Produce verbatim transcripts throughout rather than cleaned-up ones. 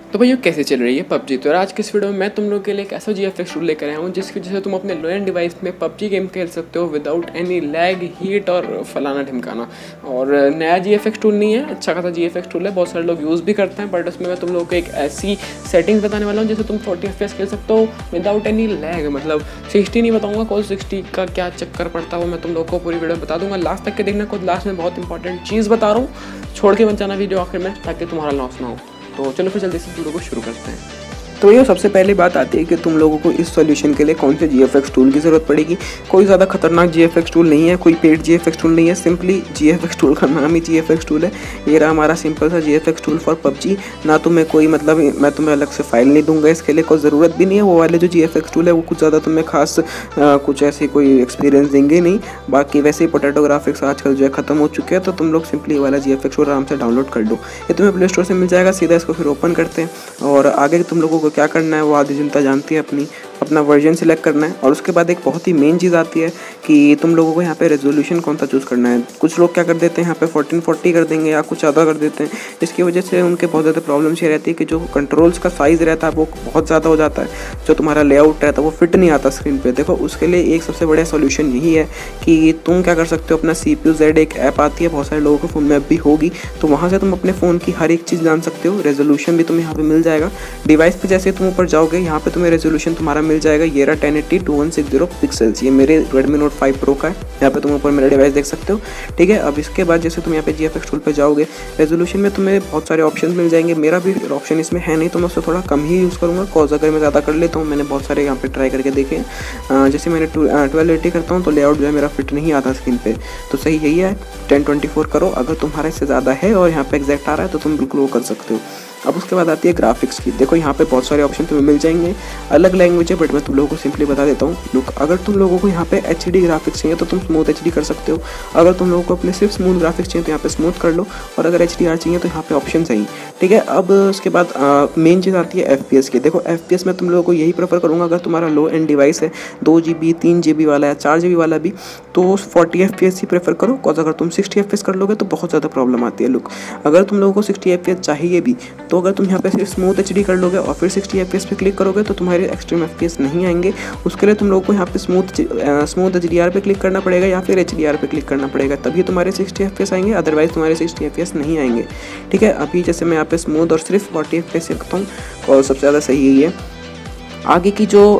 तो भैया कैसे चल रही है पबजी। तो आज के इस वीडियो में मैं तुम लोग के लिए एक ऐसा जी एफ एक्स टूल लेकर आया हूँ जिसकी वजह से तुम अपने लो एंड डिवाइस में पबजी गेम खेल सकते हो विदाउट एनी लैग, हीट और फलाना ढिमकाना। और नया जी एफ एक्स टूल नहीं है, अच्छा खासा जी एफ एक्स टूल है, बहुत सारे लोग यूज़ भी करते हैं। बट उसमें मैं तुम लोग को एक ऐसी सेटिंग्स बताने वाला हूँ जिससे तुम फोर्टी एफ पी एस खेल सकते हो विदाउट एनी लैग। मतलब सिक्सटी नहीं बताऊँगा, कौन सिक्सटी का क्या चक्कर पड़ता है वो मैं तुम लोग को पूरी वीडियो में बता दूँगा। लास्ट तक के देखना, खुद लास्ट में बहुत इंपॉर्टेंट चीज़ बता रहा हूँ, छोड़ के मत जाना वीडियो आखिर में ताकि तुम्हारा लॉस ना हो। तो चलो फिर जल्दी से वीडियो को शुरू करते हैं। तो ये सबसे पहली बात आती है कि तुम लोगों को इस सॉल्यूशन के लिए कौन से जी एफ एक्स टूल की ज़रूरत पड़ेगी। कोई ज़्यादा खतरनाक जी एफ एक्स टूल नहीं है, कोई paid G F X tool नहीं है, simply G F X tool का नाम ही जी एफ एक्स टूल है। ये रहा हमारा सिंपल सा G F X tool for PUBG. ना तुम्हें कोई मतलब मैं तुम्हें अलग से फाइल नहीं दूंगा, इसके लिए कोई ज़रूरत भी नहीं है। वो वाले जो जी एफ एक्स टूल है वो कुछ ज़्यादा तुम्हें खास आ, कुछ ऐसे कोई एक्सपीरियंस देंगे नहीं। बाकी वैसे ही पोटैटो ग्राफिक्स आजकल जो है ख़त्म हो चुके हैं, तो तुम लोग सिंपली वाला जी एफ एक्स टूल आराम से डाउनलोड कर लो। ये तुम्हें प्ले स्टोर से मिल जाएगा, सीधा इसको फिर ओपन करते हैं। और आगे तुम लोगों को क्या करना है वो आधी जनता जानती है, अपनी अपना वर्जन सिलेक्ट करना है। और उसके बाद एक बहुत ही मेन चीज़ आती है कि तुम लोगों को यहाँ पे रेजोल्यूशन कौन सा चूज़ करना है। कुछ लोग क्या कर देते हैं यहाँ पे फोर्टीन फोर्टी कर देंगे या कुछ ज़्यादा कर देते हैं, जिसकी वजह से उनके बहुत ज़्यादा प्रॉब्लम्स ये रहती है कि जो कंट्रोल्स का साइज़ रहता है वो बहुत ज़्यादा हो जाता है, जो तुम्हारा लेआउट रहता है वो फिट नहीं आता स्क्रीन पर। देखो उसके लिए एक सबसे बड़ा सोल्यूशन यही है कि तुम क्या कर सकते हो, अपना सी पी यू जेड एक ऐप आती है, बहुत सारे लोगों के फ़ोन में ऐप भी होगी, तो वहाँ से तुम अपने फ़ोन की हर एक चीज़ जान सकते हो। रेजोल्यूशन भी तुम्हें यहाँ पे मिल जाएगा। डिवाइस पे जैसे तुम ऊपर जाओगे यहाँ पे तुम्हें रेजोल्यूशन तुम्हारा मिल जाएगा। ये रहा ten eighty two one six zero pixels, ये मेरे Redmi Note फाइव Pro का है। यहाँ पे तुम ऊपर मेरा डिवाइस देख सकते हो, ठीक है। अब इसके बाद जैसे तुम यहाँ पे जी एफ एक्स टूल पे जाओगे, रेजोल्यूशन में तुम्हें बहुत सारे ऑप्शन मिल जाएंगे। मेरा भी ऑप्शन इसमें है नहीं, तो मैं उससे थोड़ा कम ही यूज़ करूँगा। कॉज अगर मैं ज़्यादा कर लेता हूँ, मैंने बहुत सारे यहाँ पे ट्राई करके देखे हैं, जैसे मैंने ट्वेल्व एटी करता हूँ तो लेआउट जो है मेरा फिट नहीं आता स्क्रीन पर। तो सही यही है, टेन ट्वेंटी फोर करो। अगर तुम्हारा इससे ज़्यादा है और यहाँ पे एग्जैक्ट आ रहा है तो तुम बिल्कुल वो कर सकते हो। अब उसके बाद आती है ग्राफिक्स की। देखो यहाँ पे बहुत सारे ऑप्शन तुम्हें मिल जाएंगे, अलग लैंग्वेज है बट मैं तुम लोगों को सिंपली बता देता हूँ। लुक, अगर तुम लोगों को यहाँ पे एच डी ग्राफिक्स चाहिए तो तुम स्मूथ एच डी कर सकते हो। अगर तुम लोगों को अपने सिर्फ स्मूथ ग्राफिक्स चाहिए तो यहाँ पे स्मूथ कर लो, और अगर एच डी आर चाहिए तो यहाँ पे ऑप्शन चाहिए, ठीक है। अब उसके बाद मेन चीज़ आती है एफ पी एस की। देखो एफ पी एस में तुम लोगों को यही प्रेफर करूँगा, अगर तुम्हारा लो एंड डिवाइस है, दो जी बी तीन जी बी वाला या चार जी बी वाला भी, तो फोर्टी एफ पी एस ही प्रेफर करो। बिकॉज अगर तुम सिक्सटी एफ पी एस कर लोगे तो बहुत ज़्यादा प्रॉब्लम आती है। लुक, अगर तुम लोगों को सिक्सटी एफ पी एस चाहिए भी, तो अगर तुम यहाँ पे स्मूथ एच डी कर लोगे और फिर सिक्सटी एफ पी एस पे क्लिक करोगे तो तुम्हारे एक्सट्रीम एफ पी एस नहीं आएंगे। उसके लिए तुम लोगों को यहाँ पे smooth smooth H D R पे क्लिक करना पड़ेगा या फिर एच डी आर पे क्लिक करना पड़ेगा, तभी तुम्हारे सिक्सटी एफ पी एस आएंगे, अदरवाइज तुम्हारे सिक्सटी एफ पी एस नहीं आएंगे, ठीक है। अभी जैसे मैं यहाँ पे स्मूथ और सिर्फ फोर्टी एफ पी एस रखता हूँ और सबसे ज़्यादा सही यही है। आगे की जो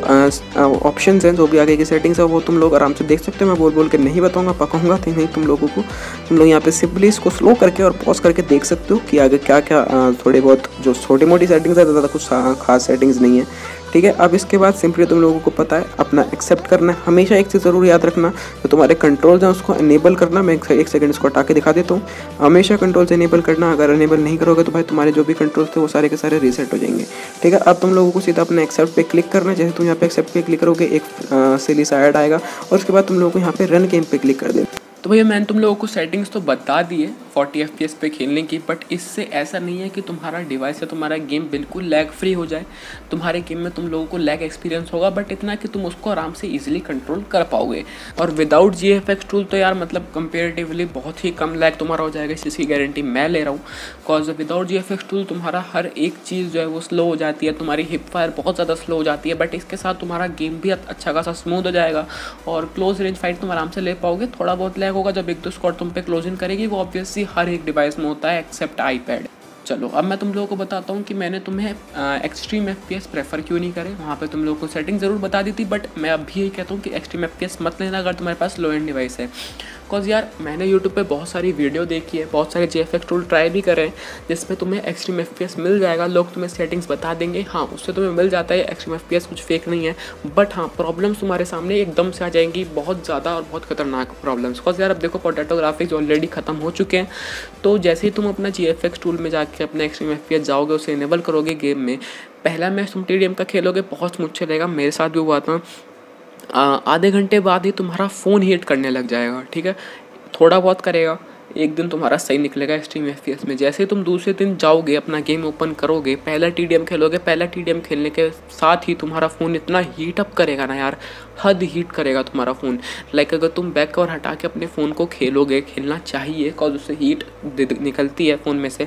ऑप्शंस हैं, जो भी आगे की सेटिंग्स है वो तुम लोग आराम से देख सकते हो। मैं बोल बोल के नहीं बताऊंगा, पकाऊंगा तो नहीं तुम लोगों को। तुम लोग यहाँ पे सिंपली इसको स्लो करके और पॉज करके देख सकते हो कि आगे क्या क्या थोड़े बहुत जो छोटी मोटी सेटिंग्स है, ज़्यादा कुछ खास सेटिंग्स नहीं है, ठीक है। अब इसके बाद सिंपली तुम लोगों को पता है अपना एक्सेप्ट करना है। हमेशा एक चीज़ ज़रूर याद रखना, तो तुम्हारे कंट्रोल्स हैं उसको इनेबल करना। मैं एक सेकंड इसको हटा के दिखा देता हूँ। हमेशा कंट्रोल्स इनेबल करना, अगर इनेबल नहीं करोगे तो भाई तुम्हारे जो भी कंट्रोल्स थे वो सारे के सारे रीसेट हो जाएंगे, ठीक है। अब तुम लोगों को सीधा अपने एक्सेप्ट पे क्लिक करना है। जैसे तुम यहाँ पे एक्सेप्ट पे क्लिक करोगे एक सिली सा ऐड आएगा, और उसके बाद तुम लोगों को यहाँ पे रन गेम पे क्लिक कर देना। तो भैया मैंने तुम लोगों को सेटिंग्स तो बता दी है फोर्टी एफ पी एस पे खेलने की, बट इससे ऐसा नहीं है कि तुम्हारा डिवाइस या तुम्हारा गेम बिल्कुल लैग फ्री हो जाए। तुम्हारे गेम में तुम लोगों को लैग एक्सपीरियंस होगा, बट इतना कि तुम उसको आराम से इजीली कंट्रोल कर पाओगे। और without G F X tool तो यार मतलब कंपेरेटिवली बहुत ही कम लैग तुम्हारा हो जाएगा, इसकी गारंटी मैं ले रहा हूँ। Cause without G F X tool तुम्हारा हर एक चीज़ जो है वो स्लो हो जाती है, तुम्हारी हिप फायर बहुत ज़्यादा स्लो हो जाती है। बट इसके साथ तुम्हारा गेम भी अच्छा खासा स्मूथ हो जाएगा और क्लोज रेंज फाइट तुम आराम से ले पाओगे। थोड़ा बहुत लैग होगा जब एक दो स्क्वाड तुम पे क्लोजिंग करेगी, वो ऑब्वियसली हर एक डिवाइस में होता है एक्सेप्ट आईपैड। चलो अब मैं तुम लोगों को बताता हूँ कि मैंने तुम्हें extreme F P S prefer क्यों नहीं करे। वहाँ पे तुम लोगों को सेटिंग ज़रूर बता दी थी, बट मैं अभी यही कहता हूँ कि एक्सट्रीम एफ पी एस मत लेना अगर तुम्हारे पास लो एंड डिवाइस है। बिकॉज यार मैंने यूट्यूब पे बहुत सारी वीडियो देखी है, बहुत सारे G F X tool try भी करे हैं जिसमें तुम्हें एक्सट्रीम एफ पी एस मिल जाएगा। लोग तुम्हें सेटिंग्स बता देंगे, हाँ उससे तुम्हें मिल जाता है एक्सट्रीम एफ पी एस, कुछ फेक नहीं है। बट हाँ प्रॉब्लम्स तुम्हारे सामने एकदम से आ जाएंगी, बहुत ज़्यादा और बहुत खतरनाक प्रॉब्लम्स। बिकॉज यार अब देखो पोटैटो ग्राफिक्स ऑलरेडी खत्म हो चुके हैं, तो जैसे ही तुम अपना जी एफ एक्स टूल में जाके अपना एक्सट्रीम एफ पी एस जाओगे, उसे इनेबल करोगे गेम में, पहला मैच तुम टी डी एम का खेलोगे बहुत स्मूथ चलेगा, मेरे साथ भी हुआ था। आधे घंटे बाद ही तुम्हारा फ़ोन हीट करने लग जाएगा, ठीक है। थोड़ा बहुत करेगा, एक दिन तुम्हारा सही निकलेगा एक्सट्रीम एफ पी एस में। जैसे तुम दूसरे दिन जाओगे अपना गेम ओपन करोगे, पहला टी डी एम खेलोगे, पहला टी डी एम खेलने के साथ ही तुम्हारा फ़ोन इतना हीट अप करेगा ना यार, हद हीट करेगा तुम्हारा फ़ोन। लाइक अगर तुम बैक कवर हटा के अपने फ़ोन को खेलोगे, खेलना चाहिए बिकॉज उससे हीट निकलती है फ़ोन में से,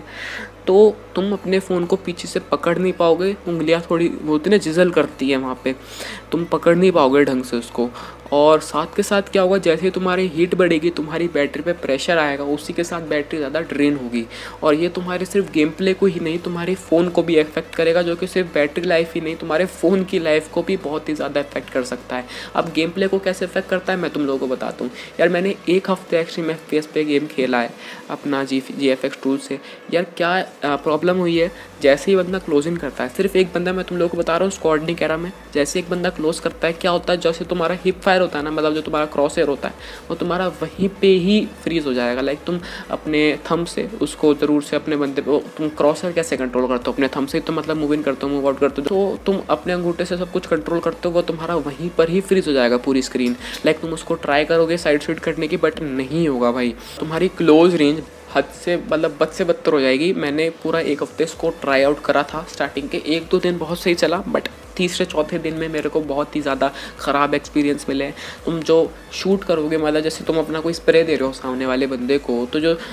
तो तुम अपने फ़ोन को पीछे से पकड़ नहीं पाओगे। उंगलियां थोड़ी होती ना जिजल करती है वहाँ पे, तुम पकड़ नहीं पाओगे ढंग से उसको। और साथ के साथ क्या होगा, जैसे ही तुम्हारी हीट बढ़ेगी तुम्हारी बैटरी पे प्रेशर आएगा, उसी के साथ बैटरी ज़्यादा ड्रेन होगी। और ये तुम्हारे सिर्फ गेम प्ले को ही नहीं, तुम्हारे फ़ोन को भी इफेक्ट करेगा, जो कि सिर्फ बैटरी लाइफ ही नहीं तुम्हारे फ़ोन की लाइफ को भी बहुत ही ज़्यादा इफेक्ट कर सकता है। अब गेम प्ले को कैसे इफेक्ट करता है मैं तुम लोगों को बताता हूँ। यार मैंने एक हफ्ते एक्सट्रीम एफ पी एस पे गेम खेला है अपना G G F X tool से। यार क्या प्रॉब्लम हुई है, जैसे ही बंदा क्लोजिंग करता है, सिर्फ एक बंदा मैं तुम लोगों को बता रहा हूँ स्क्वाड नहीं कह रहा मैं, जैसे एक बंदा क्लोज करता है क्या होता है, जैसे तुम्हारा हिप फायर होता है ना, मतलब जो तुम्हारा क्रॉस एयर होता है वो तुम्हारा वहीं पे ही फ्रीज हो जाएगा। लाइक तुम अपने थंब से उसको ज़रूर से अपने बंदे को, तुम क्रॉस एयर कैसे कंट्रोल करते हो, अपने थंब से ही तो मतलब मूव इन करते हो, मूव आउट करते हो, तो तुम अपने अंगूठे से सब कुछ कंट्रोल करते हो, वो तुम्हारा वहीं पर ही फ्रीज हो जाएगा पूरी स्क्रीन। लाइक तुम उसको ट्राई करोगे साइड स्विट करने की, बट नहीं होगा भाई, तुम्हारी क्लोज रेंज हद से मतलब बद से बदतर हो जाएगी। मैंने पूरा एक हफ्ते इसको ट्राई आउट करा था, स्टार्टिंग के एक दो दिन बहुत सही चला, बट तीसरे चौथे दिन में मेरे को बहुत ही ज़्यादा ख़राब एक्सपीरियंस मिले। तुम जो शूट करोगे, मतलब जैसे तुम अपना कोई स्प्रे दे रहे हो सामने वाले बंदे को, तो जो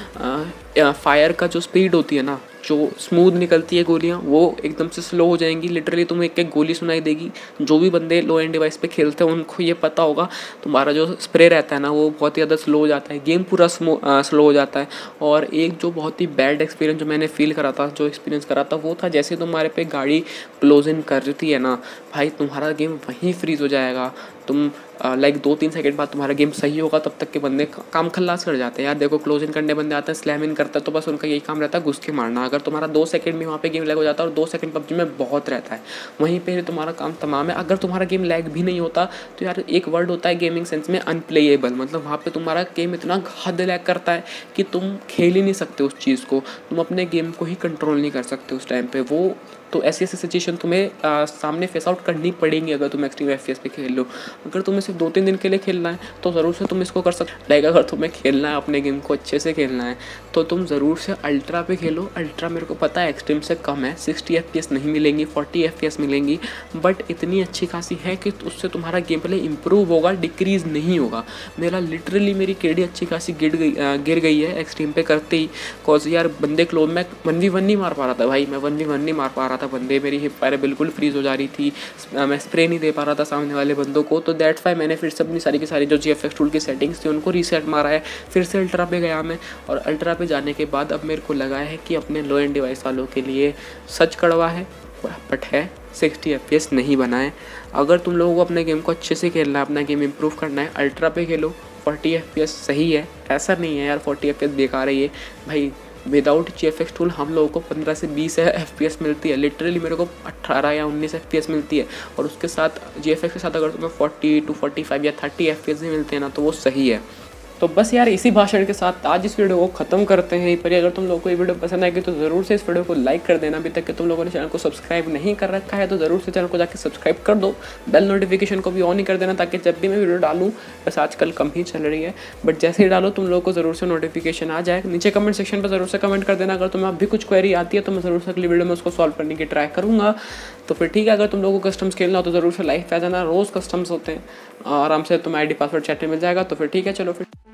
आ, फायर का जो स्पीड होती है ना, जो स्मूथ निकलती है गोलियाँ, वो एकदम से स्लो हो जाएंगी। लिटरली तुम्हें एक एक गोली सुनाई देगी। जो भी बंदे लो एंड डिवाइस पे खेलते हैं उनको ये पता होगा, तुम्हारा जो स्प्रे रहता है ना वो बहुत ही ज़्यादा स्लो हो जाता है, गेम पूरा स्लो हो जाता है। और एक जो बहुत ही बैड एक्सपीरियंस जो मैंने फील करा था, जो एक्सपीरियंस करा था, वो था जैसे तुम्हारे पे गाड़ी क्लोज इन कर रही है ना भाई, तुम्हारा गेम वहीं फ्रीज हो जाएगा। तुम लाइक दो तीन सेकंड बाद तुम्हारा गेम सही होगा, तब तक के बंदे काम खल्लास कर जाते हैं। यार देखो क्लोज इन करने बंदे आते हैं, स्लैम इन करता है, तो बस उनका यही काम रहता है घुस के मारना। अगर तुम्हारा दो सेकंड में वहाँ पे गेम लैग हो जाता है, और दो सेकंड पबजी में बहुत रहता है, वहीं पे तुम्हारा काम तमाम है। अगर तुम्हारा गेम लैग भी नहीं होता तो यार एक वर्ड होता है गेमिंग सेंस में, अनप्लेएबल, मतलब वहाँ पे तुम्हारा गेम इतना हद लैग करता है कि तुम खेल ही नहीं सकते उस चीज़ को, तुम अपने गेम को ही कंट्रोल नहीं कर सकते उस टाइम पे। वो तो ऐसी ऐसी सिचुएशन तुम्हें आ, सामने फेस आउट करनी पड़ेंगी अगर तुम एक्सट्रीम एफ पी एस पे खेल लो। अगर तुम्हें सिर्फ दो तीन दिन के लिए खेलना है तो ज़रूर से तुम इसको कर सकते। लाइक अगर तुम्हें खेलना है अपने गेम को अच्छे से खेलना है तो तुम ज़रूर से अल्ट्रा पे खेलो। अल्ट्रा मेरे को पता है एक्सट्रीम से कम है, सिक्सटी एफ पी एस नहीं मिलेंगी, फोर्टी एफ पी एस मिलेंगी, बट इतनी अच्छी खासी है कि उससे तुम्हारा गेम प्ले इंप्रूव होगा, डिक्रीज़ नहीं होगा। मेरा लिटरली मेरी केडी अच्छी खासी गिर गई गिर गई है एक्सट्रीम पे करते ही, कॉज यार बंदे क्लोज में वन वी वन नहीं मार पा रहा था भाई, मैं वन वी वन नहीं मार पा रहा था बंदे, मेरी हिप फायर बिल्कुल फ्रीज हो जा रही थी, मैं स्प्रे नहीं दे पा रहा था सामने वाले बंदों को। तो दैट्स वाई मैंने फिर से अपनी सारी की सारी जो जी एफ एक्स टूल की सेटिंग्स थी उनको रीसेट मारा है, फिर से अल्ट्रा पे गया मैं। और अल्ट्रा पे जाने के बाद अब मेरे को लगा है कि अपने लो एंड डिवाइस वालों के लिए सच कड़वा है, बट है, सिक्सटी एफ पी एस नहीं बनाए। अगर तुम लोगों को अपने गेम को अच्छे से खेलना है, अपना गेम इंप्रूव करना है, अल्ट्रा पे खेलो। फोर्टी एफ पी एस सही है, ऐसा नहीं है यार फोर्टी एफ पी एस बेकार है ये भाई। Without G F X tool हम लोगों को पंद्रह से बीस एफ पी एस मिलती है, लिटरली मेरे को अट्ठारह या उन्नीस एफ पी एस मिलती है। और उसके साथ जी एफ एक्स के साथ अगर तुम्हें फोर्टी टू फोर्टी फाइव या थर्टी एफ पी एस भी मिलते हैं ना, तो वो सही है। तो बस यार इसी भाषण के साथ आज इस वीडियो को ख़त्म करते हैं। पर अगर तुम लोगों को ये वीडियो पसंद आएगी तो ज़रूर से इस वीडियो को लाइक कर देना। अभी तक कि तुम लोगों ने चैनल को सब्सक्राइब नहीं कर रखा है तो ज़रूर से चैनल को जाकर सब्सक्राइब कर दो, बेल नोटिफिकेशन को भी ऑन ही कर देना, ताकि जब भी मैं वीडियो डालूँ, बस आजकल कम ही चल रही है, बट जैसे ही डालो तुम लोगों को ज़रूर से नोटिफिकेशन आ जाए। नीचे कमेंट सेक्शन पर ज़रूर से कमेंट कर देना, अगर तुम्हें अभी कुछ क्वेरी आती है तो मैं ज़रूर से अगली वीडियो में उसको सॉल्व करने की ट्राई करूँगा। तो फिर ठीक है, अगर तुम लोगों को कस्टम्स खेलना हो तो ज़रूर से लाइव पे आ जाना, रोज़ कस्टम्स होते हैं, आराम से तुम्हें आई डी पासवर्ड चैट में मिल जाएगा। तो फिर ठीक है, चलो फिर।